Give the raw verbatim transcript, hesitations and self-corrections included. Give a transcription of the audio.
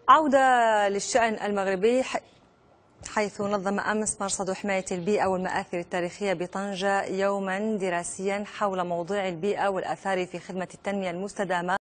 عودة للشأن المغربي، حيث نظم أمس مرصد حماية البيئة والمآثر التاريخية بطنجة يوما دراسيا حول موضوع البيئة والآثار في خدمة التنمية المستدامة